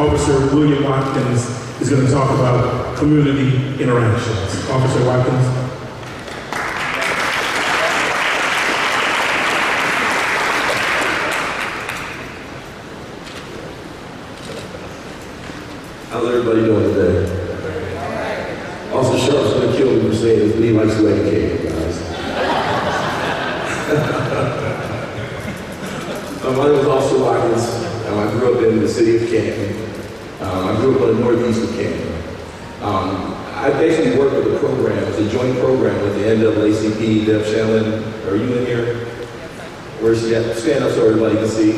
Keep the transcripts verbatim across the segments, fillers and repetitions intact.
Officer William Watkins is going to talk about community interactions. Officer Watkins. How's everybody doing today? Officer Sharp's gonna kill me for saying this, but he likes to educate you guys. uh, my name is Officer Watkins. Um, I grew up in the city of Canton. Um, I grew up in the northeast of Canton. Um, I basically worked with a program, it's a joint program with the N double A C P. Deb Shanlin, are you in here? Where's she at? Stand up so everybody can see.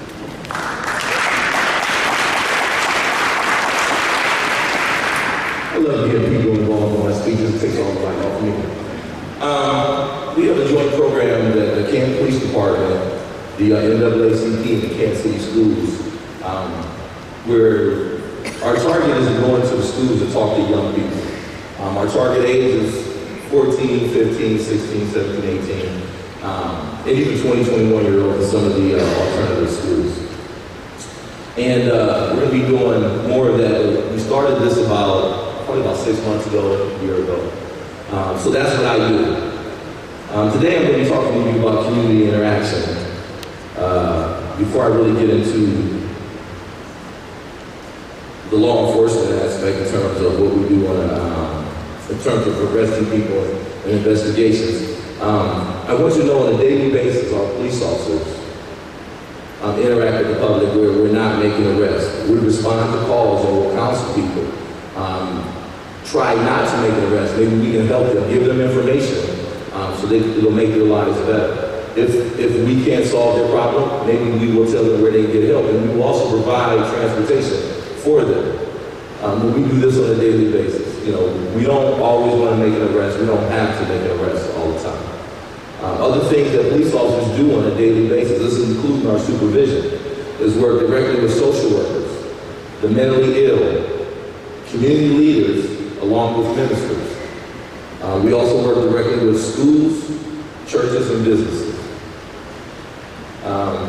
I love to get people involved in my speeches. It takes all the light off me. Um, we have a joint program that the Canton Police Department, the uh, N double A C P, and the Kansas City Schools, um, where our target is to go into the schools and talk to young people. Um, our target age is fourteen, fifteen, sixteen, seventeen, eighteen, um, and even twenty, twenty-one year olds in some of the uh, alternative schools. And uh, we're going to be doing more of that. We started this about probably about six months ago, a year ago. Um, so that's what I do. Um, today I'm going to be talking to you about community interaction. Uh, before I really get into the law enforcement aspect in terms of what we do on, um, in terms of arresting people and investigations, um, I want you to know on a daily basis our police officers um, interact with the public where we're not making arrests. We respond to calls and we'll counsel people. Um, try not to make an arrest. Maybe we can help them, give them information um, so they, it'll make their lives better. If, if we can't solve their problem, maybe we will tell them where they can get help, and we will also provide transportation for them. Um, but we do this on a daily basis. You know, we don't always want to make an arrest. We don't have to make an arrest all the time. Um, other things that police officers do on a daily basis, this is including our supervision, is work directly with social workers, the mentally ill, community leaders, along with ministers. Uh, we also work directly with schools, churches, and businesses. Um,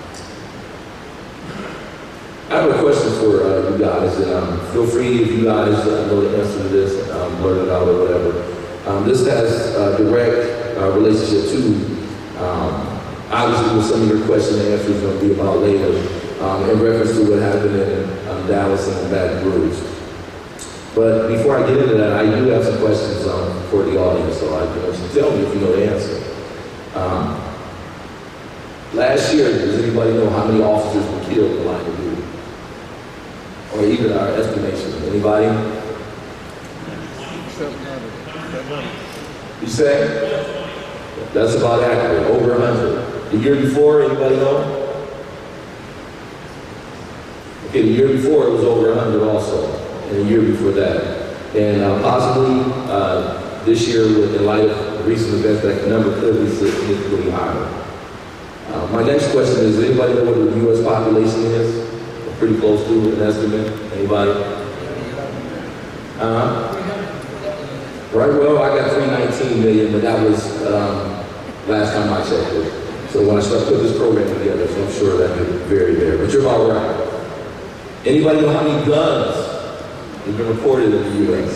I have a question for uh, you guys, and um, feel free if you guys uh, know the answer to this, um, blurt it out or whatever. Um, this has a direct uh, relationship to, um, obviously, what some of your question and answers are going to be about later, um, in reference to what happened in um, Dallas and Baton Rouge. But before I get into that, I do have some questions um, for the audience, so I want you to tell me if you know the answer. Um, last year, does anybody know how many officers were killed in the line of duty? Or even our estimation? Anybody? You say? That's about accurate, over a hundred. The year before, anybody know? Okay, the year before it was over a hundred also. And the year before that. And uh, possibly uh, this year, with in light of recent events, that number could be significantly higher. Uh, my next question is, anybody know what the U S population is? We're pretty close to an estimate. Anybody? Uh-huh. Right, well, I got three hundred nineteen million, but that was um, last time I checked it. So when I started putting this program together, so I'm sure that could vary there. But you're about right. Anybody know how many guns have been reported in the U S?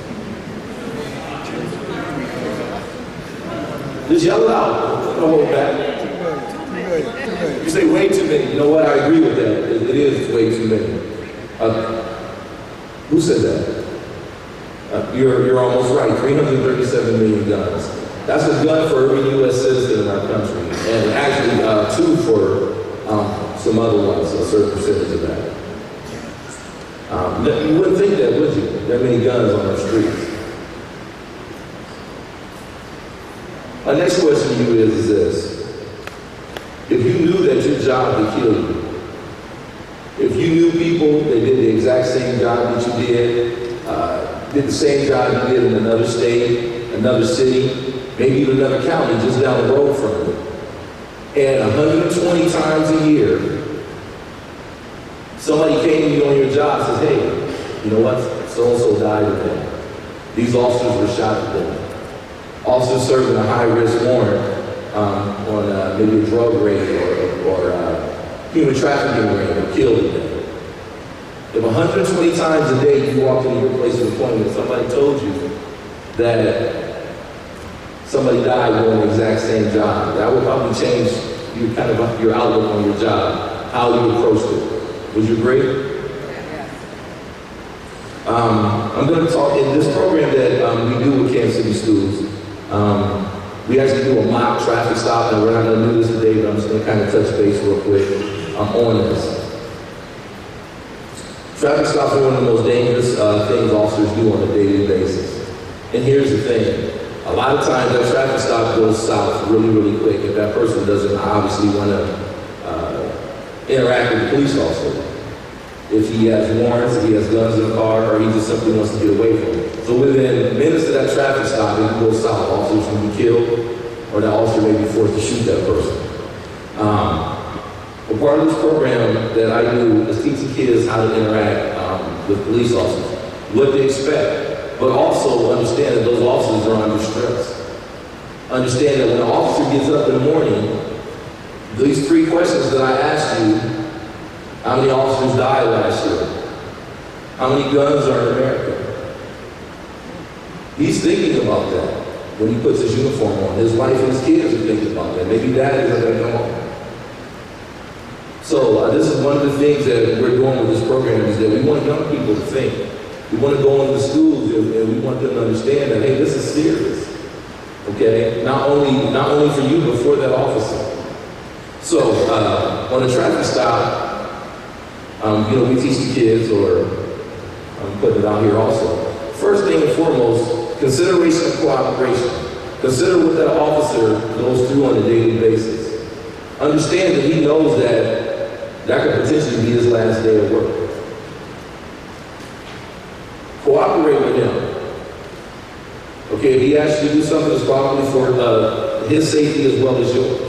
Just yell it out. Don't hold back. You say way too many. You know what? I agree with that. It, it is way too many. Uh, who said that? Uh, you're, you're almost right. three hundred thirty-seven million guns. That's a gun for every U S citizen in our country. And actually, uh, two for um, some other ones, a certain percentage of that. Um, you wouldn't think that, would you? That many guns on our streets. My next question to you is, is this. If you knew that your job would kill you, if you knew people that did the exact same job that you did, uh, did the same job you did in another state, another city, maybe even another county just down the road from you, and one hundred twenty times a year, somebody came to you on your job and says, hey, you know what, so-and-so died today. These officers were shot today. Officers serving a high-risk warrant um, on uh, maybe a drug raid or, or uh, human trafficking raid were killed today. If one hundred twenty times a day you walked into your place of employment and somebody told you that somebody died doing the exact same job, that would probably change your kind of your outlook on your job, how you approached it. Would you agree? Um, I'm going to talk in this program that um, we do with Kansas City Schools. Um, we actually do a mock traffic stop, and we're not going to do this today, but I'm just going to kind of touch base real quick um, on this. Traffic stops are one of the most dangerous uh, things officers do on a daily basis. And here's the thing. A lot of times that traffic stop goes south really, really quick if that person doesn't obviously want to uh, interact with the police officer. If he has warrants, if he has guns in the car, or he just simply wants to get away from it. So within minutes of that traffic stop, it can go south. Officers can be killed, or that officer may be forced to shoot that person. Um, a part of this program that I do is teaching kids how to interact um, with police officers, what they expect, but also understand that those officers are under stress. Understand that when an officer gets up in the morning, these three questions that I asked you: how many officers died last year? How many guns are in America? He's thinking about that when he puts his uniform on. His wife and his kids are thinking about that. Maybe dad isn't going to come home. So uh, this is one of the things that we're doing with this program, is that we want young people to think. We want to go into the schools and, and we want them to understand that, hey, this is serious. Okay? Not only, not only for you, but for that officer. So uh, on a traffic stop, Um, you know, we teach the kids, or I'm putting it out here also. First thing and foremost, consideration and cooperation. Consider what that officer goes through on a daily basis. Understand that he knows that that could potentially be his last day of work. Cooperate with him. Okay, if he asks you to do something, it's probably for uh, his safety as well as yours.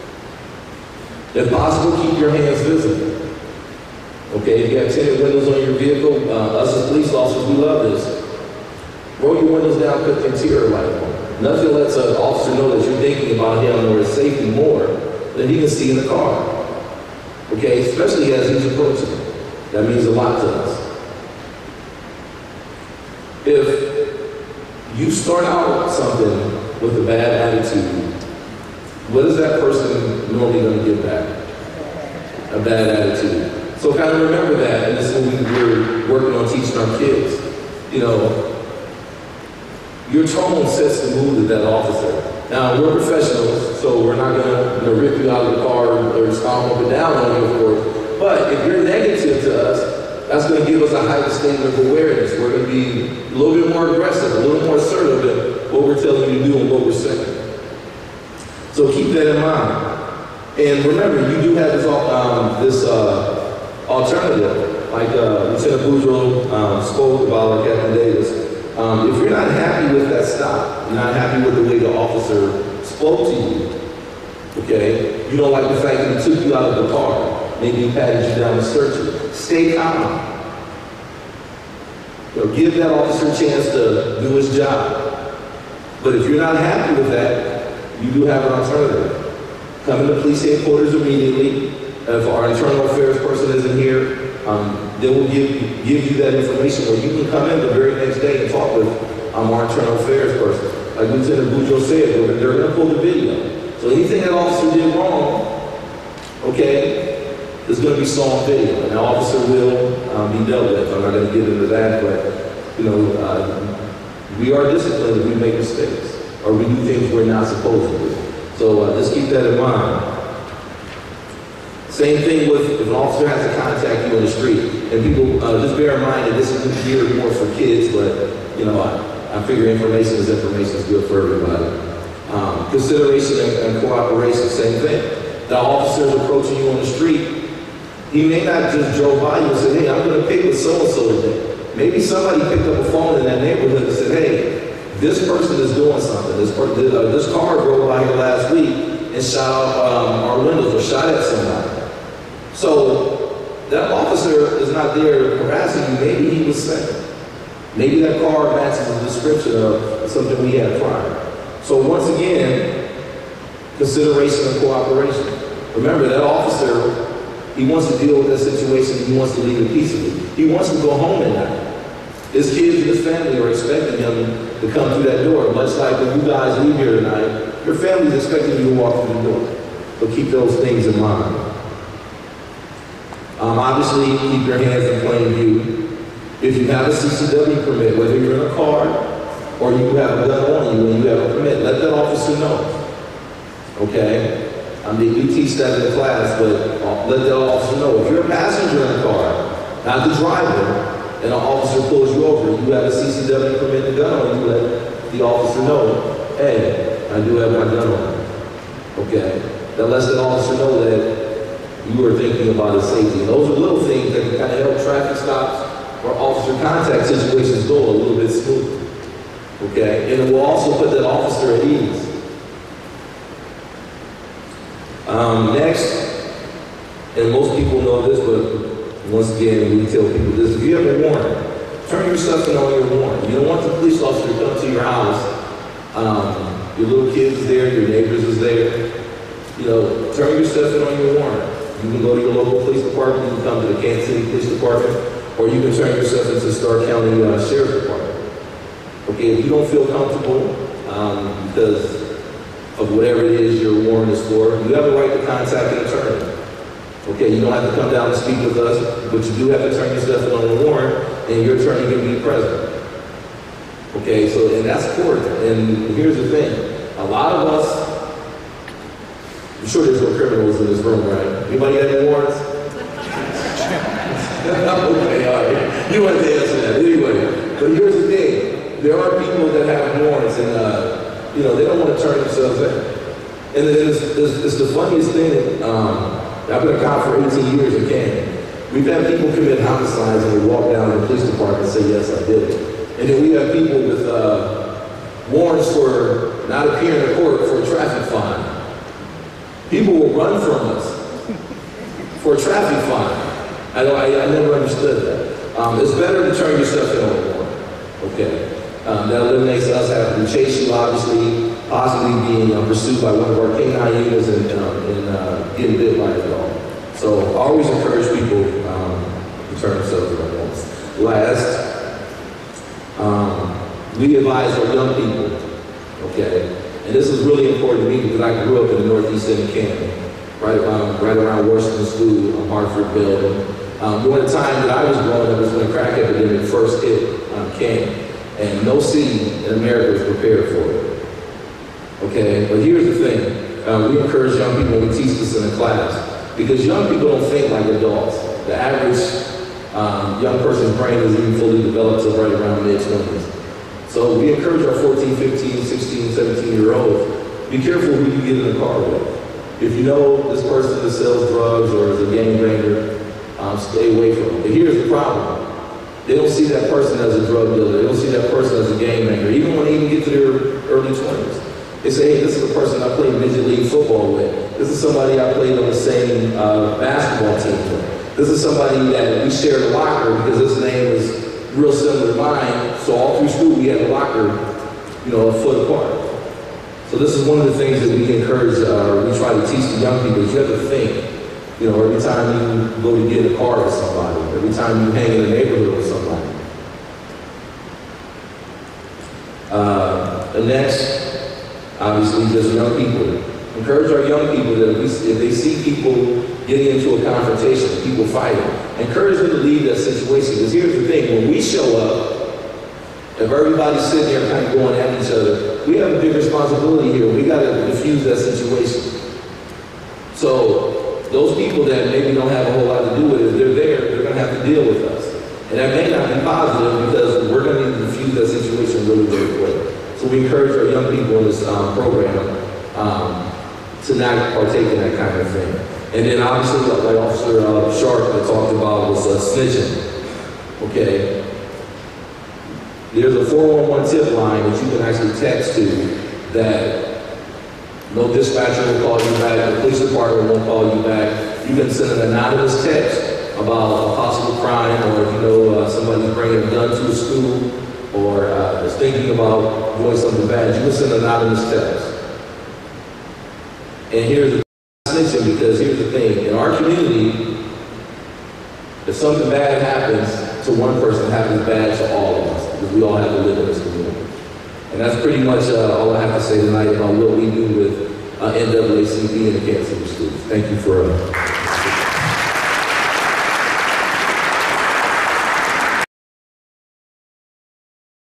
If possible, keep your hands visible. Okay, if you have tinted windows on your vehicle, uh, us as police officers, we love this. Roll your windows down, put the interior light on. Nothing lets an officer know that you're thinking about him or his safety more than he can see in the car. Okay, especially as he's approaching. That means a lot to us. If you start out something with a bad attitude, what is that person normally going to get back? A bad attitude. So kind of remember that, and this is what we, we're working on teaching our kids. You know, your tone sets the mood of that officer. Now, we're professionals, so we're not going to you know, rip you out of the car or stomp up and down on you, of course. But if you're negative to us, that's going to give us a heightened state of awareness. We're going to be a little bit more aggressive, a little more assertive in what we're telling you to do and what we're saying. So keep that in mind. And remember, you do have this, um, this uh, alternative, like uh, Lieutenant Boudreaux um, spoke about, like Captain Davis. Um, if you're not happy with that stop, you're not happy with the way the officer spoke to you, okay? You don't like the fact that he took you out of the car, maybe he patted you down and searched you. Stay calm. You know, give that officer a chance to do his job. But if you're not happy with that, you do have an alternative. Come into police headquarters immediately. If our internal affairs person isn't here, um, they will give, give you that information, or you can come in the very next day and talk with um, our internal affairs person. Like Lieutenant Boudreaux said, they're, they're going to pull the video. So anything that officer did wrong, okay, is going to be saw on video, and that officer will um, be dealt with. I'm not going to get into that, but you know, uh, we are disciplined if we make mistakes, or we do things we're not supposed to do. So uh, just keep that in mind. Same thing with if an officer has to contact you on the street. And people, uh, just bear in mind that this is geared more for kids, but, you know, I, I figure information is information is good for everybody. Um, consideration and, and cooperation, same thing. The officer is approaching you on the street. He may not just drove by you and say, hey, I'm going to pick with so-and-so today. Maybe somebody picked up a phone in that neighborhood and said, hey, this person is doing something. This, per uh, this car drove by here last week and shot out um, our windows or shot at somebody. So that officer is not there harassing you. Maybe he was saying. Maybe that car matches the description of something we had prior. So once again, consideration and cooperation. Remember, that officer He wants to deal with that situation. He wants to leave it peacefully. He wants to go home at night. His kids and his family are expecting him to come through that door. Much like when you guys leave here tonight, your family's expecting you to walk through the door. So keep those things in mind. Um, obviously, keep your hands in plain view. If you have a C C W permit, whether you're in a car or you have a gun on you and you have a permit, let that officer know. Okay? I mean, you teach that in the class, but let that officer know. If you're a passenger in a car, not the driver, and an officer pulls you over, you have a C C W permit and a gun on you, let the officer know, hey, I do have my gun on. Okay? That lets the officer know that you are thinking about his safety. And those are little things that can kind of help traffic stops or officer contact situations go a little bit smoother. Okay? And it will also put that officer at ease. Um, next, and most people know this, but once again, we tell people this, if you have a warrant, turn your stuff in on your warrant. You don't want the police officer to come to your house, um, your little kids is there, your neighbors is there, you know, turn your stuff in on your warrant. You can go to your local police department, you can come to the Kansas City Police Department, or you can turn your stuff into Starr County uh, Sheriff's Department. Okay, if you don't feel comfortable, um, because of whatever it is your warrant is for, you have a right to contact an attorney. Okay, you don't have to come down and speak with us, but you do have to turn your stuff in on the warrant, and your attorney can be present. Okay, so, and that's court. And here's the thing, a lot of us, I'm sure there's no criminals in this room, right? Anybody got any warrants? Okay, all right. You want to answer that. Anyway, but here's the thing, there are people that have warrants, and uh, you know, they don't want to turn themselves in. And it's, it's, it's the funniest thing. Um, I've been a cop for eighteen years in Canton. We've had people commit homicides and we walk down to the police department and say, yes, I did it. And then we have people with uh, warrants for not appearing in court for a traffic fine. People will run from us for a traffic fine. I, I, I never understood that. Um, it's better to turn yourself in on a warrant. Okay. Um, that eliminates us having to chase you, obviously, possibly being uh, pursued by one of our canine units and, um, and uh, getting bit by a dog. So I always encourage people um, to turn themselves around. Last, um, we advise our young people, okay, and this is really important to me because I grew up in the northeast end of Canton, right around, right around Washington School, um, Hartford building. Um, during the time that I was growing up was when the crack epidemic first hit um, Canton. And no city in America is prepared for it. Okay, but here's the thing. Um, we encourage young people when we teach this in a class, because young people don't think like adults. The average um, young person's brain isn't even fully developed until right around mid twenties. So we encourage our fourteen, fifteen, sixteen, seventeen year olds, be careful who you get in the car with. If you know this person that sells drugs or is a gangbanger, um, stay away from them. But here's the problem. They don't see that person as a drug dealer. They don't see that person as a gangbanger. Even when they even get to their early twenties. They say, hey, this is the person I played midget league football with. This is somebody I played on the same uh, basketball team with. This is somebody that we shared a locker because his name was real similar to mine. So all through school we had a locker, you know, a foot apart. So this is one of the things that we encourage, uh, we try to teach the young people is you have to think. You know, every time you go to get in a car with somebody, every time you hang in the neighborhood with somebody. Uh, the next, obviously, just young people. Encourage our young people that if, we, if they see people getting into a confrontation, people fighting, encourage them to leave that situation. Because here's the thing, when we show up, if everybody's sitting there kind of going at each other, we have a big responsibility here. We got to diffuse that situation. So, those people that maybe don't have a whole lot to do with it, if they're there, they're going to have to deal with us. And that may not be positive because we're going to need to diffuse that situation really, really quick. So we encourage our young people in this um, program um, to not partake in that kind of thing. And then obviously, like Officer uh, Sharp that talked about was uh, snitching. Okay? There's a four one one tip line that you can actually text to that no dispatcher will call you back, the police department won't call you back. You can send an anonymous text about a possible crime, or if you know uh, somebody's bringing a gun to a school, or uh, is thinking about doing something bad, you can send an anonymous text. And here's the snitching, because here's the thing, in our community, If something bad happens to one person, it happens bad to all of us, because we all have to live in this community. And that's pretty much uh, all I have to say tonight about what we do with uh, N double A C P and the Kansas City Schools. Thank you for uh,